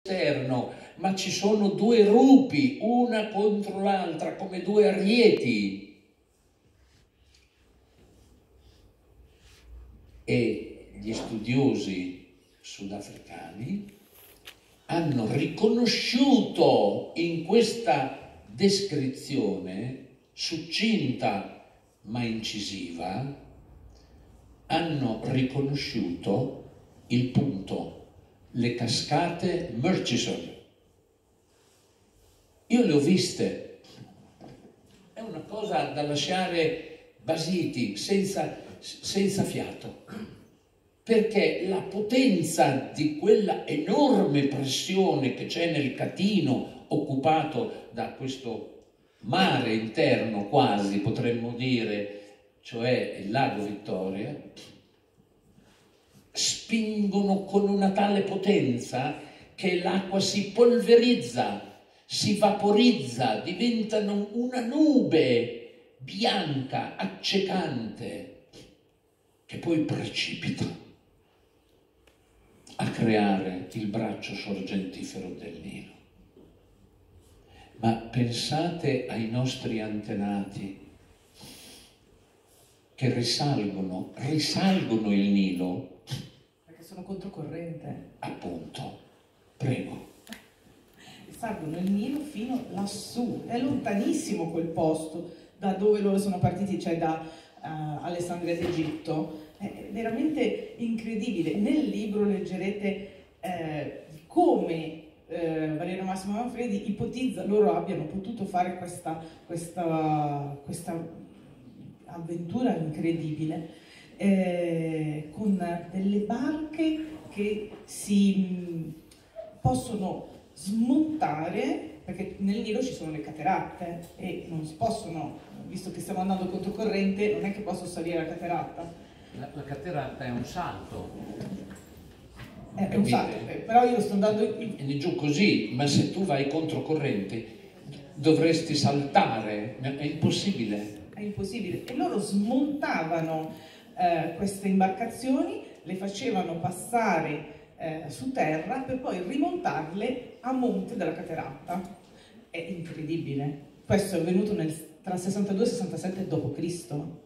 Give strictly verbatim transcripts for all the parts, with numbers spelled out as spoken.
esterno, ma ci sono due rupi, una contro l'altra, come due arieti. E gli studiosi sudafricani hanno riconosciuto in questa descrizione succinta ma incisiva, hanno riconosciuto il punto, le cascate Murchison. Io le ho viste, è una cosa da lasciare basiti, senza, senza fiato, perché la potenza di quella enorme pressione che c'è nel Catino, occupato da questo mare interno quasi, potremmo dire, cioè il lago Vittoria, spingono con una tale potenza che l'acqua si polverizza, si vaporizza, diventano una nube bianca, accecante, che poi precipita a creare il braccio sorgentifero del Nilo. Ma pensate ai nostri antenati che risalgono, risalgono il Nilo. Perché sono controcorrente. Appunto, prego. Risalgono il Nilo fino lassù, è lontanissimo quel posto da dove loro sono partiti, cioè da uh, Alessandria d'Egitto. È veramente incredibile. Nel libro leggerete eh, come eh, Valerio Massimo Manfredi ipotizza loro abbiano potuto fare questa, questa, questa avventura incredibile eh, con delle barche che si mh, possono smontare, perché nel Nilo ci sono le cateratte e non si possono, visto che stiamo andando controcorrente, non è che posso salire la cateratta. La, la cateratta è un salto. È un salto, però io sto andando in... Vieni giù così, ma se tu vai controcorrente dovresti saltare, è impossibile. È impossibile. E loro smontavano eh, queste imbarcazioni, le facevano passare eh, su terra per poi rimontarle a monte della cateratta. È incredibile. Questo è avvenuto nel, tra sessantadue e sessantasette dopo Cristo.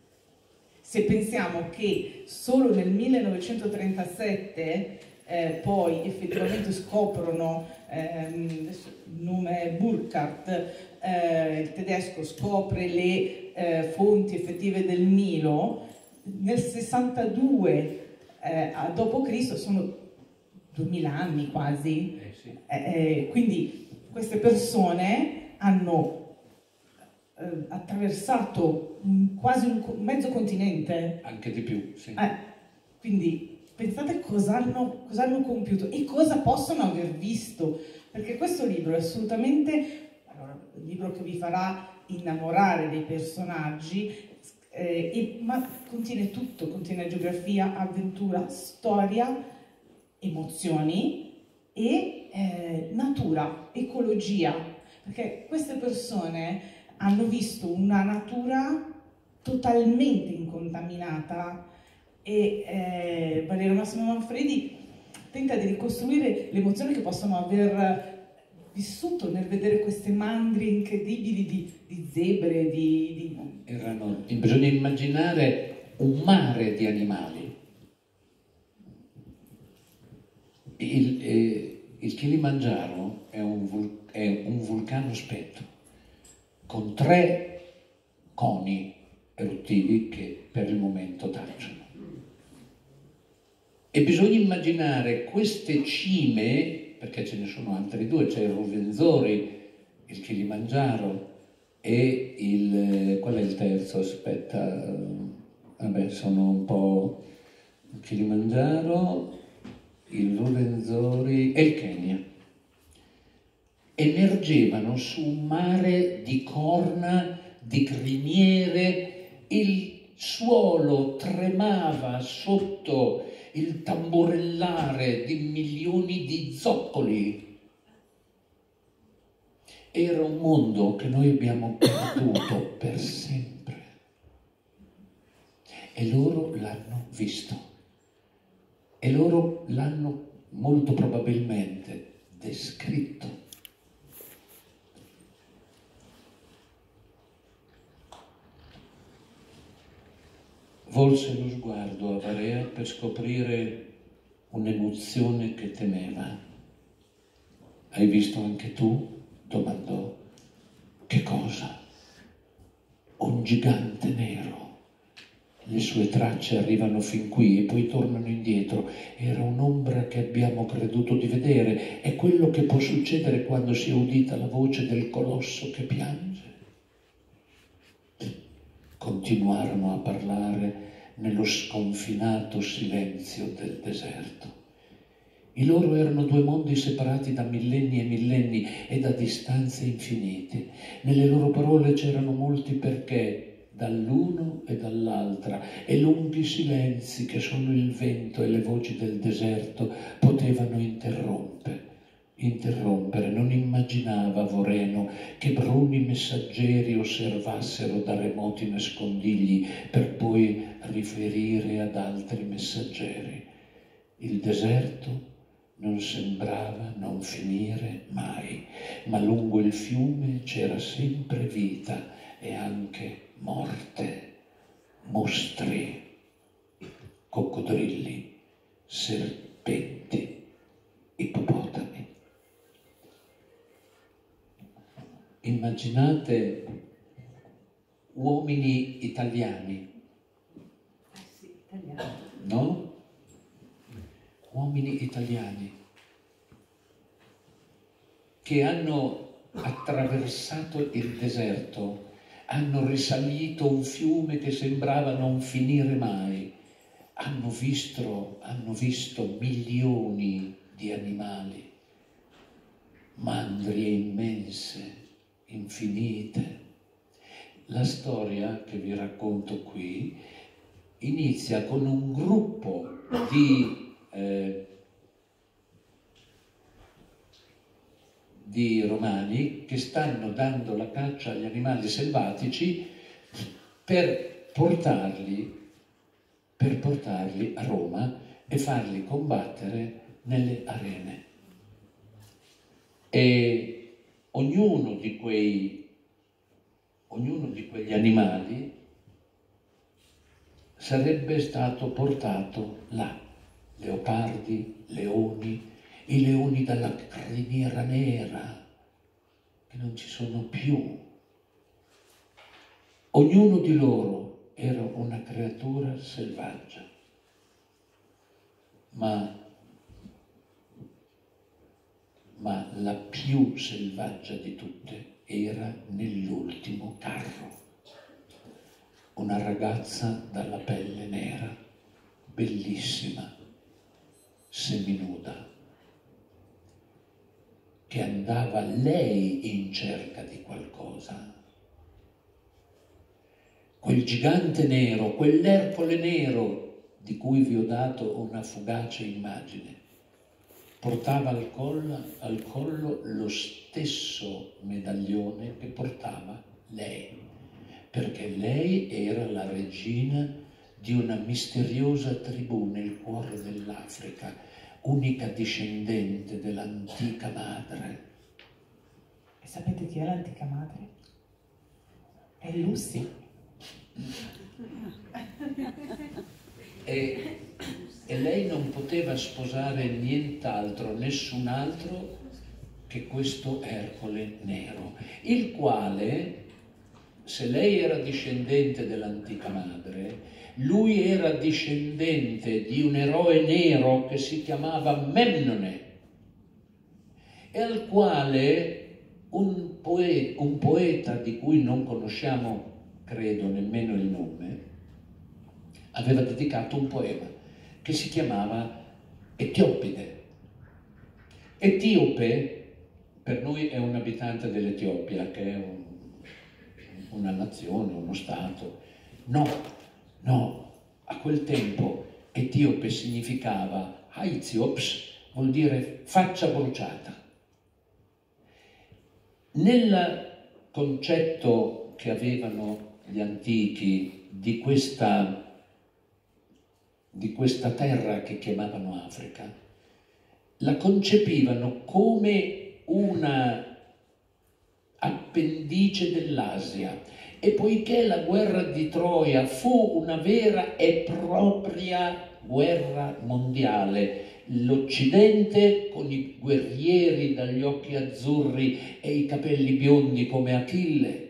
Se pensiamo che solo nel millenovecentotrentasette eh, poi effettivamente scoprono, ehm, il nome è Burckhardt, eh, il tedesco scopre le eh, fonti effettive del Nilo, nel sessantadue eh, dopo Cristo sono duemila anni quasi, Eh sì. eh, quindi queste persone hanno eh, attraversato un, quasi un mezzo continente. Anche di più, sì. Eh, quindi pensate cosa hanno, cosa hanno compiuto e cosa possono aver visto, perché questo libro è assolutamente allora, un libro che vi farà innamorare dei personaggi, eh, e, ma contiene tutto, contiene geografia, avventura, storia, emozioni e eh, natura, ecologia, perché queste persone hanno visto una natura totalmente incontaminata e eh, Valerio Massimo Manfredi tenta di ricostruire l'emozione che possono aver vissuto nel vedere queste mandrie incredibili di, di zebre, di, di... Erano, bisogna immaginare un mare di animali. Il, eh, il Kilimangiaro è un, vul, è un vulcano spento con tre coni eruttivi che per il momento tacciono. E bisogna immaginare queste cime, perché ce ne sono altri due, c'è il Ruvenzori, il Kilimangiaro e il... qual è il terzo? Aspetta, vabbè, sono un po' il Kilimangiaro, il Ruvenzori e il Kenya. Emergevano su un mare di corna, di criniere, il suolo tremava sotto il tamburellare di milioni di zoccoli. Era un mondo che noi abbiamo perduto per sempre. E loro l'hanno visto. E loro l'hanno molto probabilmente volse lo sguardo a Varea per scoprire un'emozione che temeva. «Hai visto anche tu?» domandò. «Che cosa?» «Un gigante nero. Le sue tracce arrivano fin qui e poi tornano indietro. Era un'ombra che abbiamo creduto di vedere. È quello che può succedere quando si è udita la voce del colosso che piange». Continuarono a parlare nello sconfinato silenzio del deserto. I loro erano due mondi separati da millenni e millenni e da distanze infinite. Nelle loro parole c'erano molti perché dall'uno e dall'altra, e lunghi silenzi che solo il vento e le voci del deserto potevano interrompere. Interrompere. Non immaginava Voreno che bruni messaggeri osservassero da remoti nascondigli per poi riferire ad altri messaggeri. Il deserto non sembrava non finire mai, ma lungo il fiume c'era sempre vita e anche morte, mostri, coccodrilli, serpenti, ippopotami. Immaginate uomini italiani, Eh sì, italiani. no? Uomini italiani che hanno attraversato il deserto, hanno risalito un fiume che sembrava non finire mai, hanno visto, hanno visto milioni di animali, mandrie immense, infinite. La storia che vi racconto qui inizia con un gruppo di Eh, di romani che stanno dando la caccia agli animali selvatici per portarli, per portarli a Roma e farli combattere nelle arene. E ognuno di quei, ognuno di quegli animali sarebbe stato portato là. Leopardi, leoni, i leoni dalla criniera nera, che non ci sono più. Ognuno di loro era una creatura selvaggia, ma, ma la più selvaggia di tutte era nell'ultimo carro. Una ragazza dalla pelle nera, bellissima, seminuda, che andava lei in cerca di qualcosa. Quel gigante nero, quell'Ercole nero di cui vi ho dato una fugace immagine, portava al collo, al collo lo stesso medaglione che portava lei, perché lei era la regina di una misteriosa tribù nel cuore dell'Africa, unica discendente dell'antica madre. E sapete chi è l'antica madre? È Lucy. E, e lei non poteva sposare nient'altro, nessun altro che questo Ercole nero, il quale, se lei era discendente dell'antica madre, lui era discendente di un eroe nero che si chiamava Memnone e al quale un poeta, un poeta di cui non conosciamo, credo, nemmeno il nome, aveva dedicato un poema che si chiamava Etiopide. Etiope per noi è un abitante dell'Etiopia, che è un, una nazione, uno stato. No. No, a quel tempo etiope significava Haiziops, vuol dire faccia bruciata. Nel concetto che avevano gli antichi di questa, di questa terra che chiamavano Africa, la concepivano come una appendice dell'Asia E poiché la guerra di Troia fu una vera e propria guerra mondiale, l'Occidente con i guerrieri dagli occhi azzurri e i capelli biondi come Achille,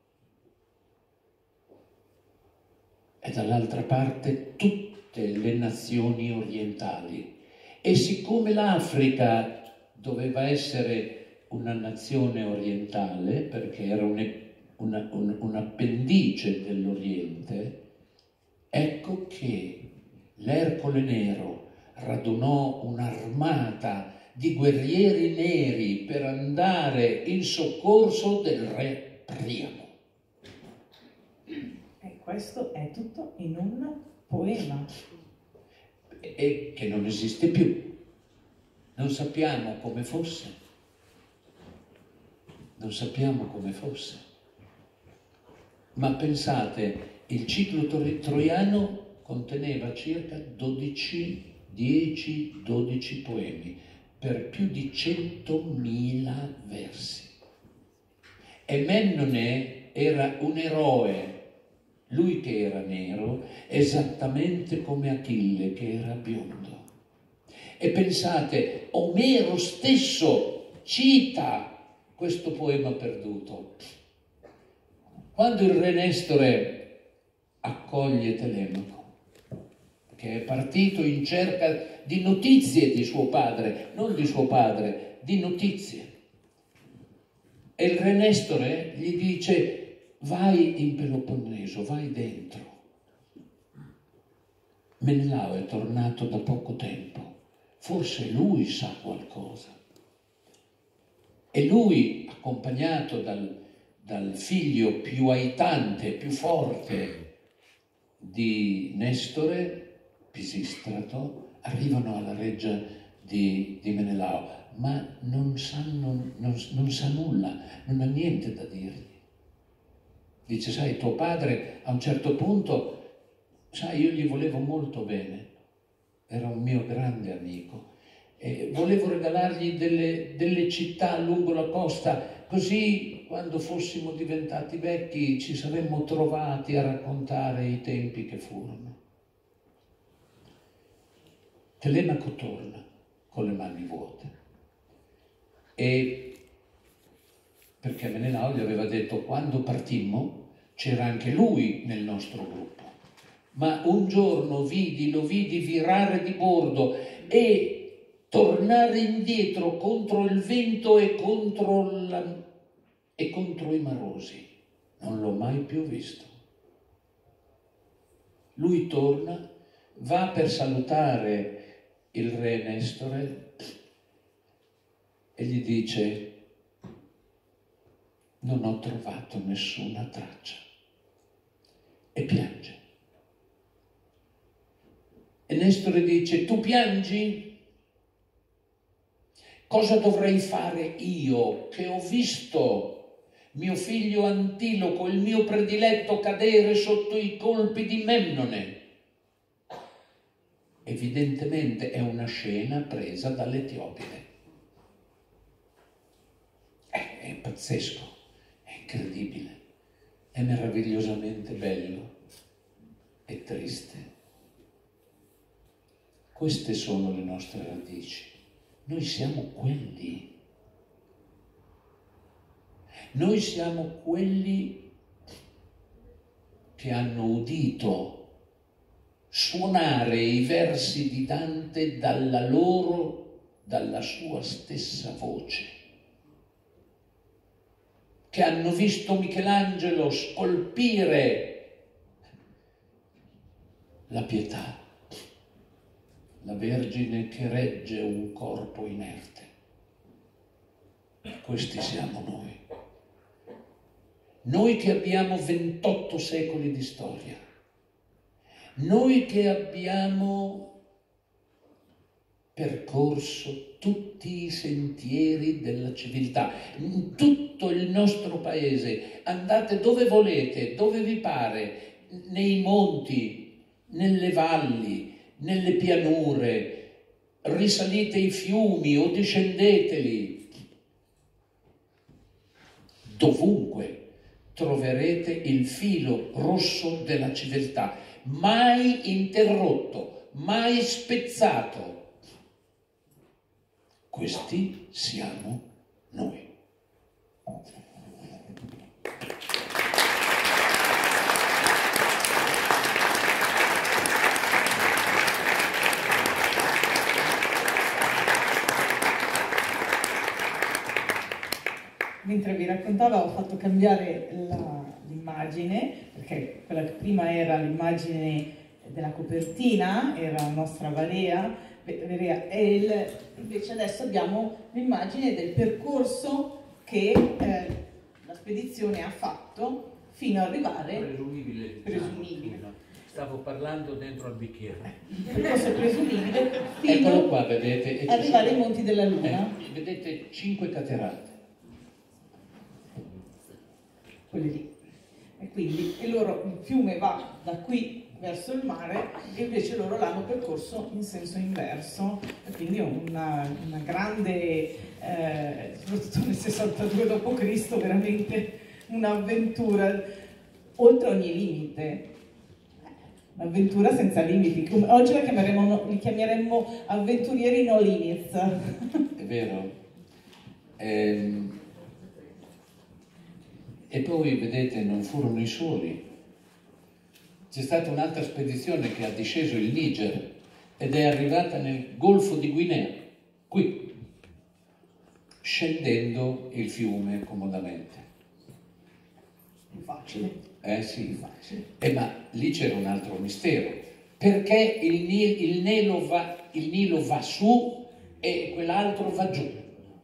e dall'altra parte tutte le nazioni orientali. E siccome l'Africa doveva essere una nazione orientale, perché era un, una, un, un appendice dell'Oriente, ecco che l'Ercole Nero radunò un'armata di guerrieri neri per andare in soccorso del re Priamo. E questo è tutto in un poema. E che non esiste più. Non sappiamo come fosse. Non sappiamo come fosse. Ma pensate, il ciclo troiano conteneva circa dodici, dieci dodici poemi per più di centomila versi. E Mennone era un eroe, lui che era nero, esattamente come Achille che era biondo. E pensate, Omero stesso cita questo poema perduto. Quando il re Nestore accoglie Telemaco, che è partito in cerca di notizie di suo padre, non di suo padre, di notizie. E il re Nestore gli dice: vai in Peloponneso, vai dentro. Menelao è tornato da poco tempo, forse lui sa qualcosa. E lui, accompagnato dal, dal figlio più aitante, più forte di Nestore, Pisistrato, arrivano alla reggia di, di Menelao, ma non, sanno, non, non sa nulla, non ha niente da dirgli. Dice: sai, tuo padre a un certo punto, sai, io gli volevo molto bene, era un mio grande amico, e volevo regalargli delle, delle città lungo la costa, così quando fossimo diventati vecchi ci saremmo trovati a raccontare i tempi che furono. Telemaco torna con le mani vuote, e perché Menelao gli aveva detto: quando partimmo c'era anche lui nel nostro gruppo, ma un giorno vidi, lo vidi virare di bordo e tornare indietro contro il vento e contro, la, e contro i marosi. Non l'ho mai più visto. Lui torna, va per salutare il re Nestore e gli dice: non ho trovato nessuna traccia, e piange. E Nestore dice: tu piangi? Cosa dovrei fare io che ho visto mio figlio Antiloco, il mio prediletto, cadere sotto i colpi di Mennone? Evidentemente è una scena presa dall'Etiopide. È, è pazzesco, è incredibile, è meravigliosamente bello e triste. Queste sono le nostre radici. Noi siamo quelli. Noi siamo quelli che hanno udito suonare i versi di Dante dalla loro, dalla sua stessa voce, che hanno visto Michelangelo scolpire la pietà, la Vergine che regge un corpo inerte. Questi siamo noi. Noi che abbiamo ventotto secoli di storia. Noi che abbiamo percorso tutti i sentieri della civiltà, in tutto il nostro paese, andate dove volete, dove vi pare, nei monti, nelle valli, nelle pianure, risalite i fiumi o discendeteli, dovunque troverete il filo rosso della civiltà, mai interrotto, mai spezzato. Questi siamo noi. Mentre vi raccontavo ho fatto cambiare l'immagine, perché quella che prima era l'immagine della copertina, era la nostra Varea, e il, invece adesso abbiamo l'immagine del percorso che eh, la spedizione ha fatto fino ad arrivare... Presumibile. Presumibile. Stavo parlando dentro al bicchiere. Il percorso presumibile fino Eccolo qua, vedete, ad arrivare ai Monti della Luna. Eh, vedete cinque caterate. Quelli lì. E quindi e loro, il fiume va da qui verso il mare e invece loro l'hanno percorso in senso inverso, e quindi una, una grande, eh, soprattutto nel sessantadue dopo Cristo, veramente un'avventura oltre ogni limite, un'avventura senza limiti. Oggi la chiameremo, li chiameremmo avventurieri no limits. È vero. Ehm... E poi, vedete, non furono i soli. C'è stata un'altra spedizione che ha disceso il Niger ed è arrivata nel Golfo di Guinea, qui, scendendo il fiume comodamente. Facile. Eh sì, Facile. Eh, ma lì c'era un altro mistero. Perché il, Nilo, il, Nilo va, il Nilo va su e quell'altro va giù?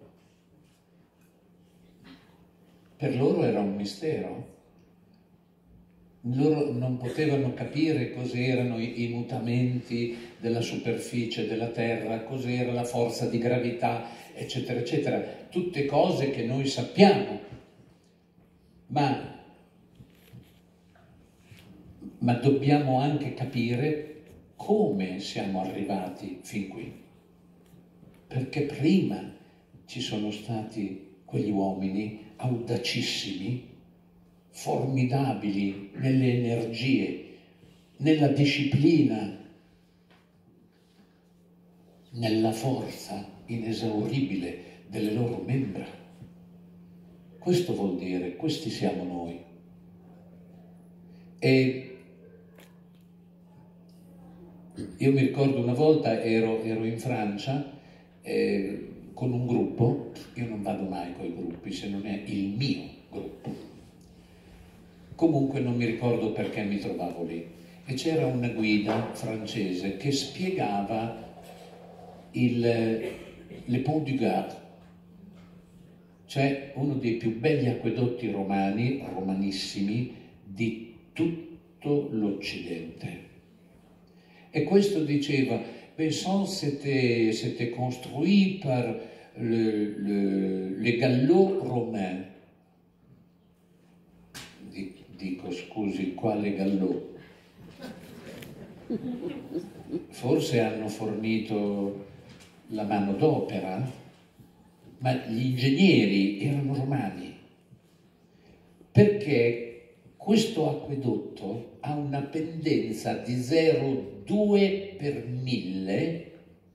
Per loro era un mistero. Loro non potevano capire cos'erano i, i mutamenti della superficie della Terra, cos'era la forza di gravità, eccetera, eccetera. Tutte cose che noi sappiamo. Ma, ma dobbiamo anche capire come siamo arrivati fin qui. Perché prima ci sono stati quegli uomini audacissimi, formidabili nelle energie, nella disciplina, nella forza inesauribile delle loro membra. Questo vuol dire, questi siamo noi. E io mi ricordo una volta ero, ero in Francia eh, con un gruppo. Io non vado mai con i gruppi se non è il mio gruppo. Comunque non mi ricordo perché mi trovavo lì. E c'era una guida francese che spiegava il, le Pont du Gard, cioè uno dei più belli acquedotti romani, romanissimi, di tutto l'Occidente. E questo diceva, Besson c'était construit par le, le, les gallots romains. Dico, scusi, quale gallò? Forse hanno fornito la manodopera, ma gli ingegneri erano romani, perché questo acquedotto ha una pendenza di zero virgola due per mille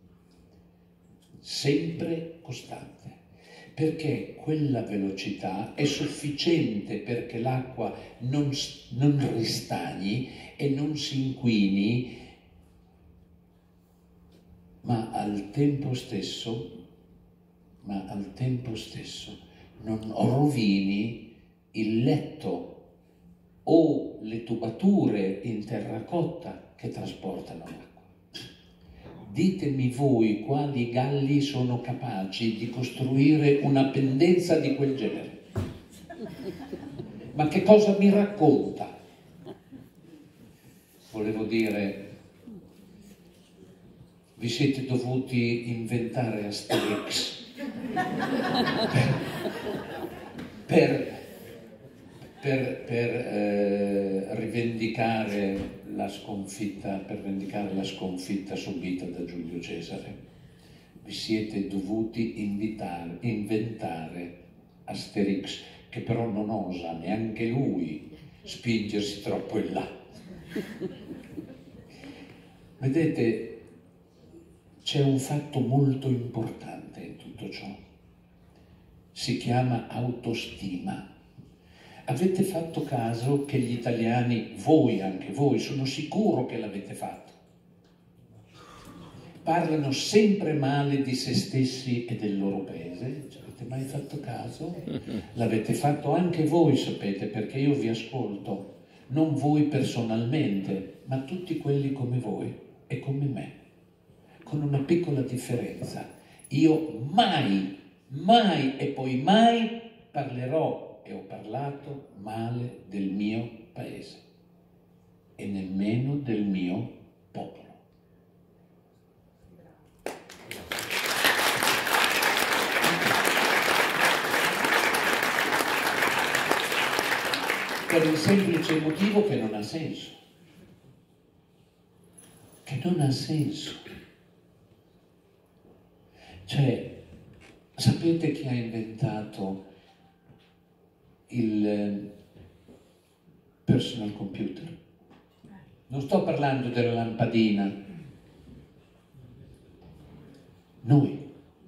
sempre costante, perché quella velocità è sufficiente perché l'acqua non, non ristagni e non si inquini, ma al tempo stesso, ma al tempo stesso non rovini il letto o le tubature in terracotta che trasportano l'acqua. Ditemi voi quali galli sono capaci di costruire una pendenza di quel genere. Ma che cosa mi racconta? Volevo dire, vi siete dovuti inventare Asterix per, per, per eh, rivendicare la sconfitta, per vendicare la sconfitta subita da Giulio Cesare. Vi siete dovuti invitare, inventare Asterix che però non osa neanche lui spingersi troppo in là. Vedete, c'è un fatto molto importante in tutto ciò. Si chiama autostima. Avete fatto caso che gli italiani, voi, anche voi, sono sicuro che l'avete fatto, parlano sempre male di se stessi e del loro paese? Ci avete mai fatto caso? L'avete fatto anche voi, sapete, perché io vi ascolto, non voi personalmente, ma tutti quelli come voi e come me, con una piccola differenza. Io mai, mai e poi mai parlerò e ho parlato male del mio paese e nemmeno del mio popolo. Per il semplice motivo che non ha senso. Che non ha senso. Cioè, sapete chi ha inventato il personal computer? Non sto parlando della lampadina. Noi,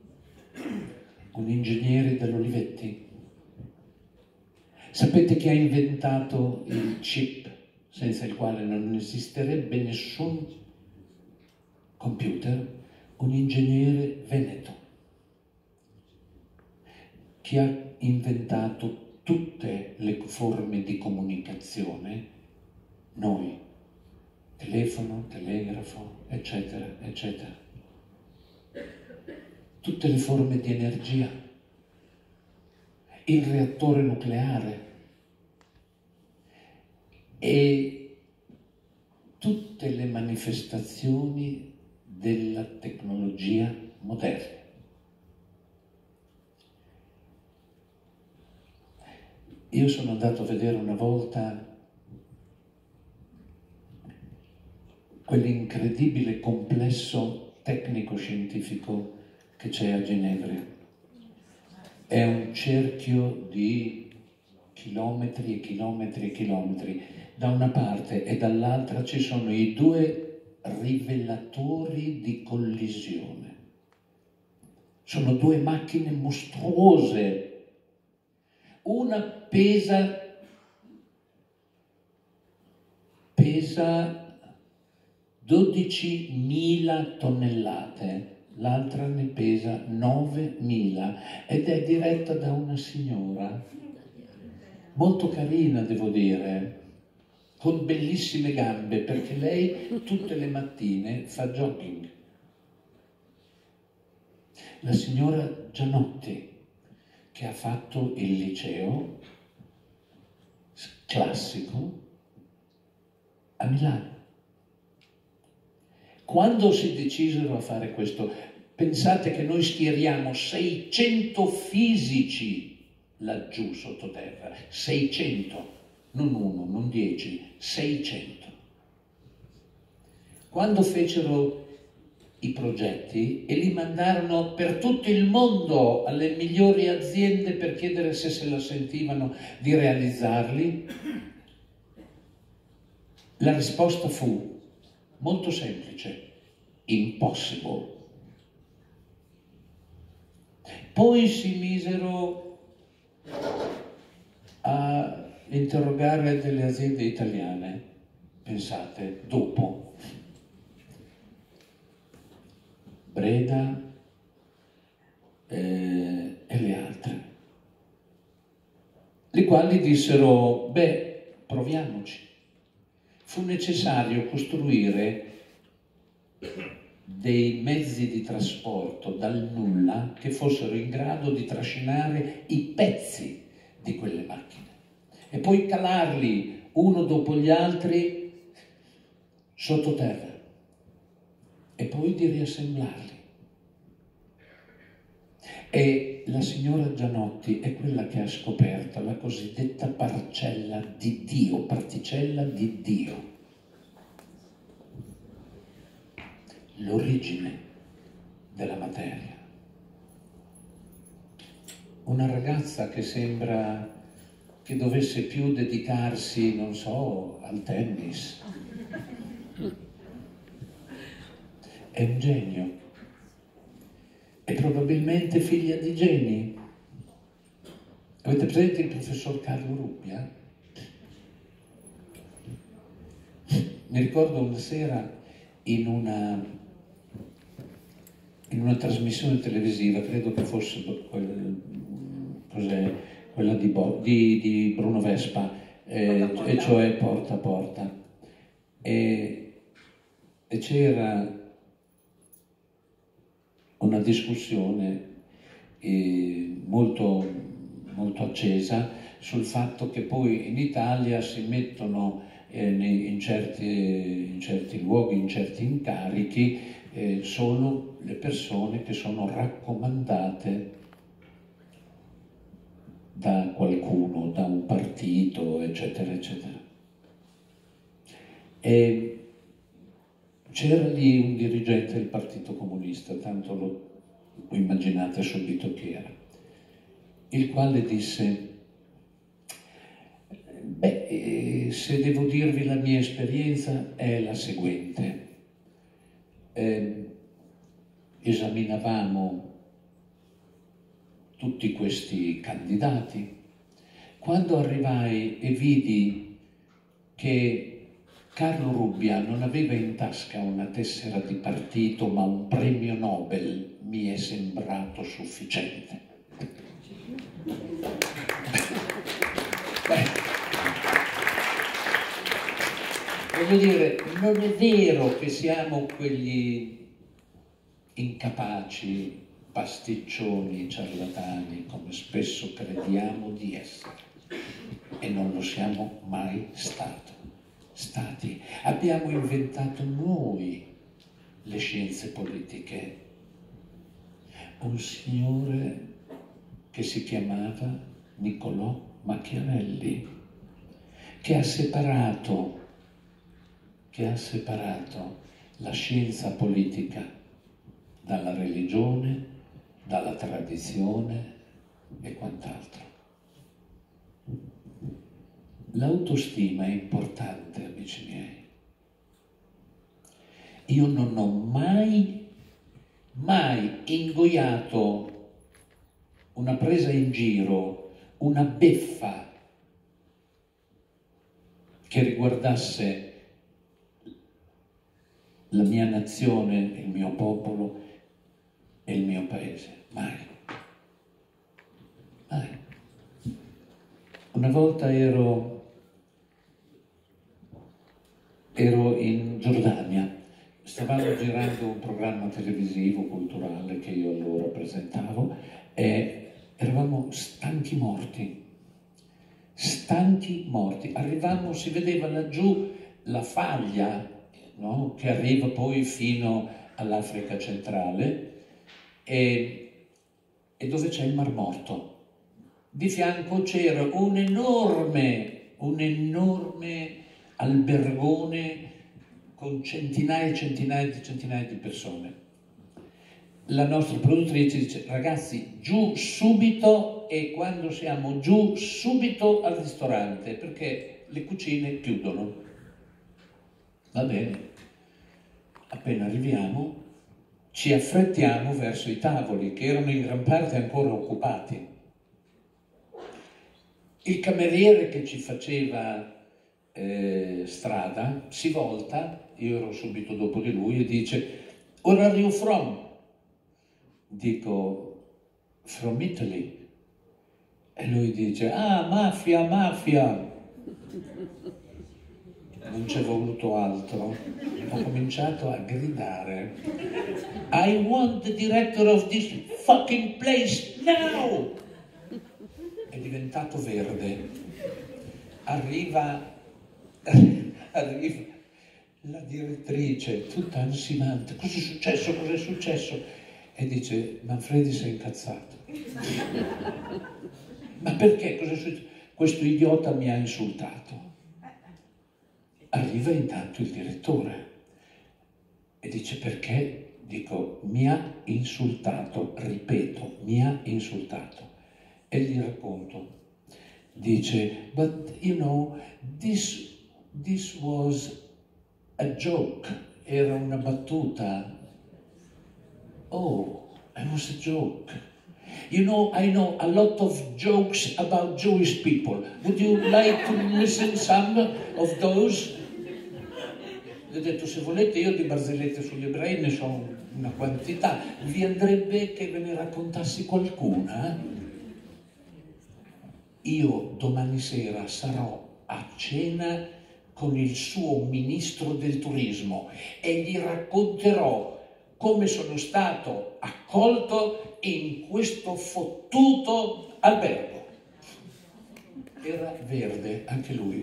un ingegnere dell'Olivetti. Sapete chi ha inventato il chip senza il quale non esisterebbe nessun computer? Un ingegnere veneto. Chi ha inventato tutte le forme di comunicazione? Noi. Telefono, telegrafo, eccetera, eccetera. Tutte le forme di energia. Il reattore nucleare. E tutte le manifestazioni della tecnologia moderna. Io sono andato a vedere una volta quell'incredibile complesso tecnico-scientifico che c'è a Ginevra. È un cerchio di chilometri e chilometri e chilometri. Da una parte e dall'altra ci sono i due rivelatori di collisione. Sono due macchine mostruose. Una pesa, pesa dodicimila tonnellate, l'altra ne pesa novemila ed è diretta da una signora molto carina, devo dire, con bellissime gambe, perché lei tutte le mattine fa jogging. La signora Gianotti, che ha fatto il liceo classico a Milano. Quando si decisero a fare questo, pensate che noi schieriamo seicento fisici laggiù sottoterra, seicento, non uno, non dieci, seicento. Quando fecero i progetti e li mandarono per tutto il mondo alle migliori aziende per chiedere se se la sentivano di realizzarli, la risposta fu molto semplice: impossible. Poi si misero a interrogare delle aziende italiane, pensate, dopo Breda eh, e le altre, le quali dissero, beh, proviamoci. Fu necessario costruire dei mezzi di trasporto dal nulla che fossero in grado di trascinare i pezzi di quelle macchine e poi calarli uno dopo gli altri sottoterra e poi di riassemblarli. E la signora Gianotti è quella che ha scoperto la cosiddetta parcella di Dio, particella di Dio, l'origine della materia. Una ragazza che sembra che dovesse più dedicarsi, non so, al tennis. È un genio. È probabilmente figlia di geni. Avete presente il professor Carlo Rubbia? Mi ricordo una sera in una, in una trasmissione televisiva, credo che fosse quel, cos'è, quella di, Bo, di, di Bruno Vespa, eh, e cioè Porta a Porta. E, e c'era una discussione eh, molto, molto accesa sul fatto che poi in Italia si mettono eh, in, certi, in certi luoghi, in certi incarichi, eh, solo le persone che sono raccomandate da qualcuno, da un partito, eccetera, eccetera. E c'era lì un dirigente del Partito Comunista, tanto lo immaginate subito chi era, il quale disse: beh, se devo dirvi la mia esperienza è la seguente. Eh, esaminavamo tutti questi candidati. Quando arrivai e vidi che Carlo Rubbia non aveva in tasca una tessera di partito ma un premio Nobel, mi è sembrato sufficiente. Beh, voglio dire, non è vero che siamo quegli incapaci, pasticcioni, ciarlatani, come spesso crediamo di essere, e non lo siamo mai stato. Stati. Abbiamo inventato noi le scienze politiche. Un signore che si chiamava Niccolò Machiavelli, che ha separato, che ha separato la scienza politica dalla religione, dalla tradizione e quant'altro. L'autostima è importante, amici miei. Io non ho mai, mai ingoiato una presa in giro, una beffa che riguardasse la mia nazione, il mio popolo e il mio paese. Mai. Mai. Una volta ero... Ero in Giordania, stavamo girando un programma televisivo, culturale, che io allora presentavo, e eravamo stanchi morti, stanchi morti. Arrivavamo, si vedeva laggiù la faglia, no? Che arriva poi fino all'Africa centrale, e, e dove c'è il Mar Morto. Di fianco c'era un enorme, un enorme albergone con centinaia e centinaia di centinaia di persone. La nostra produttrice dice: ragazzi, giù subito, e quando siamo giù subito al ristorante, perché le cucine chiudono. Va bene. Appena arriviamo ci affrettiamo verso i tavoli, che erano in gran parte ancora occupati. Il cameriere che ci faceva Eh, strada si volta, io ero subito dopo di lui, e dice: where are you from? Dico: from Italy. E lui dice: ah, mafia, mafia. Non c'è voluto altro, ho cominciato a gridare: I want the director of this fucking place now! È diventato verde. Arriva arriva la direttrice tutta ansimante: cosa è successo, cosa è successo? E dice: Manfredi, sei incazzato. Ma perché? Cosa è successo? Questo idiota mi ha insultato. Arriva intanto il direttore e dice: perché? Dico: mi ha insultato, ripeto, mi ha insultato. E gli racconto: dice, but you know, this, this was a joke, era una battuta. Oh, it was a joke. You know, I know a lot of jokes about Jewish people. Would you like to listen some of those? Gli ho detto, se volete, io di barzellette sugli ebrei ne so una quantità. Vi andrebbe che ve ne raccontassi qualcuna? Io domani sera sarò a cena con il suo ministro del turismo e gli racconterò come sono stato accolto in questo fottuto albergo. Era verde anche lui.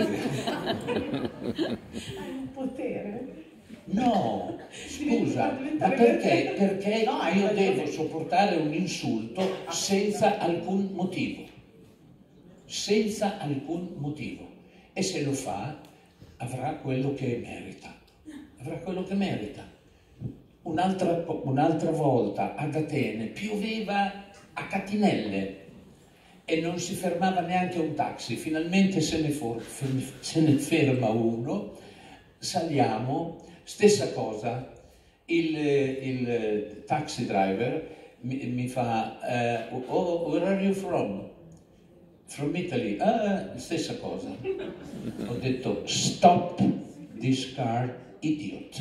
Hai un potere? No, scusa, ma perché? Perché no, io devo sopportare un insulto senza alcun motivo. Senza alcun motivo. E se lo fa, avrà quello che merita. Avrà quello che merita. Un'altra, un'altra volta ad Atene pioveva a catinelle e non si fermava neanche un taxi. Finalmente se ne, for, se ne ferma uno, saliamo, stessa cosa, il, il taxi driver mi, mi fa uh, oh, where are you from? From Italy. Ah, stessa cosa. Ho detto stop this car, idiot.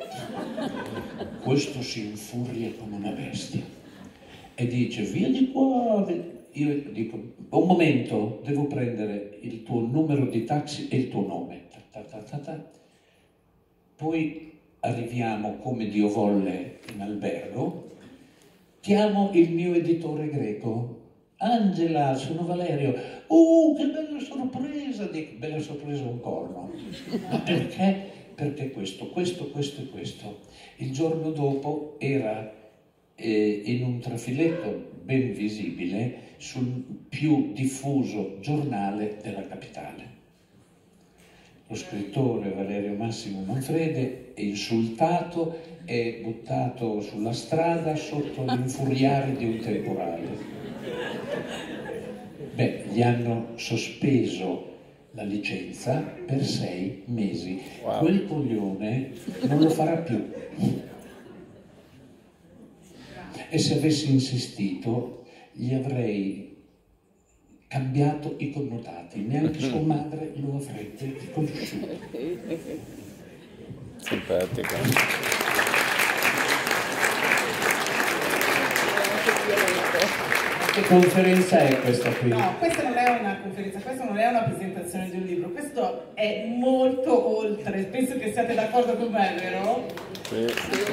Questo si infuria come una bestia e dice via di qua. Io dico un momento, devo prendere il tuo numero di taxi e il tuo nome. Ta, ta, ta, ta. Poi arriviamo come Dio volle in albergo, chiamo il mio editore greco. Angela, sono Valerio. Uh, che bella sorpresa! Dico, bella sorpresa un corno. Ma perché? Perché questo, questo, questo e questo. Il giorno dopo era eh, in un trafiletto ben visibile sul più diffuso giornale della capitale. Lo scrittore Valerio Massimo Manfredi è insultato e buttato sulla strada sotto l'infuriare di un temporale. Beh, gli hanno sospeso la licenza per sei mesi. Wow. Quel coglione non lo farà più. E se avessi insistito, gli avrei cambiato i connotati. Neanche sua madre lo avrebbe conosciuto. Simpatico. Che conferenza è questa qui? No, questa non è una conferenza, questa non è una presentazione di un libro, questo è molto oltre, penso che siate d'accordo con me, vero? Sì.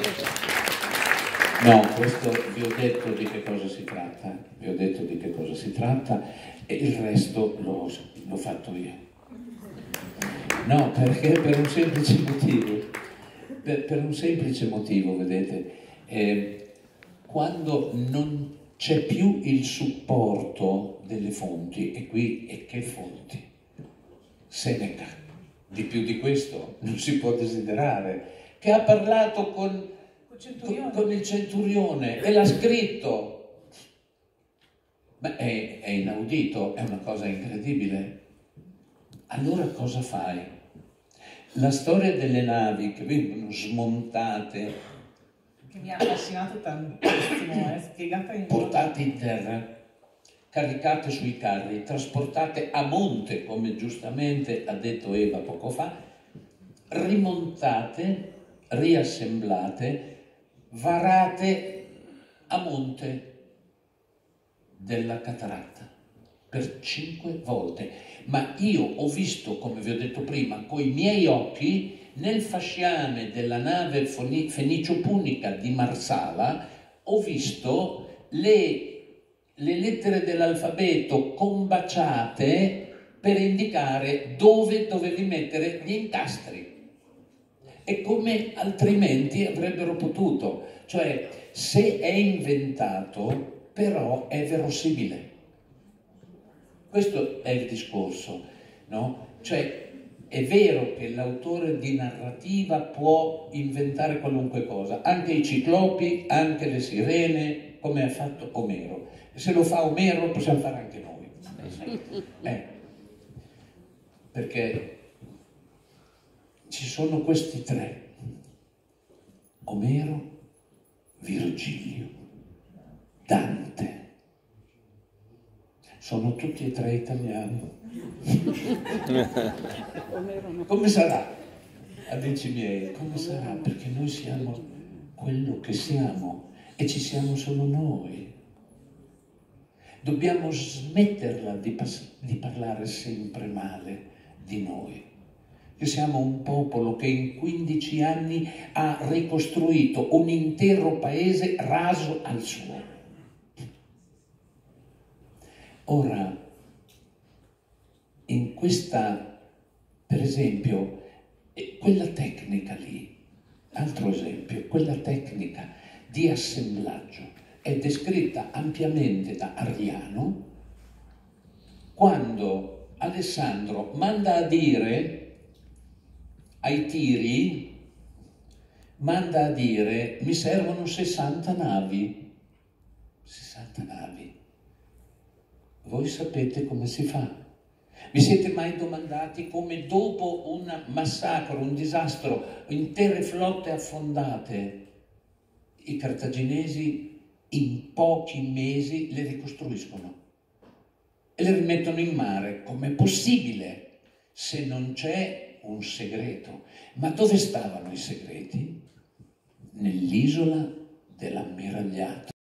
No, questo vi ho detto di che cosa si tratta, vi ho detto di che cosa si tratta e il resto l'ho, l'ho fatto io. No, perché per un semplice motivo, per, per un semplice motivo, vedete, eh, quando non c'è più il supporto delle fonti, e qui e che fonti? Seneca, di più di questo non si può desiderare, che ha parlato con, con, con il centurione e l'ha scritto. Ma è, è inaudito, è una cosa incredibile. Allora cosa fai? La storia delle navi che vengono smontate, che mi ha affascinato tantissimo, è spiegata in portate in terra, caricate sui carri, trasportate a monte, come giustamente ha detto Eva poco fa, rimontate, riassemblate, varate a monte della cataratta per cinque volte. Ma io ho visto, come vi ho detto prima, coi miei occhi, nel fasciame della nave fenicio-punica di Marsala, ho visto le, le lettere dell'alfabeto combaciate per indicare dove dovevi mettere gli incastri. E come altrimenti avrebbero potuto. Cioè, se è inventato, però è verosimile. Questo è il discorso, no? Cioè, è vero che l'autore di narrativa può inventare qualunque cosa, anche i ciclopi, anche le sirene, come ha fatto Omero. E se lo fa Omero, possiamo fare anche noi. Eh, perché ci sono questi tre, Omero, Virgilio, Dante, sono tutti e tre italiani. Come sarà? Amici miei, come sarà? Perché noi siamo quello che siamo e ci siamo solo noi. Dobbiamo smetterla di, di parlare sempre male di noi. Che siamo un popolo che in quindici anni ha ricostruito un intero paese raso al suolo. Ora, in questa, per esempio, quella tecnica lì, altro esempio, quella tecnica di assemblaggio è descritta ampiamente da Arriano quando Alessandro manda a dire ai tiri, manda a dire mi servono sessanta navi. sessanta navi. Voi sapete come si fa? Vi siete mai domandati come dopo un massacro, un disastro, intere flotte affondate, i cartaginesi in pochi mesi le ricostruiscono e le rimettono in mare? Com'è possibile se non c'è un segreto? Ma dove stavano i segreti? Nell'isola dell'ammiragliato.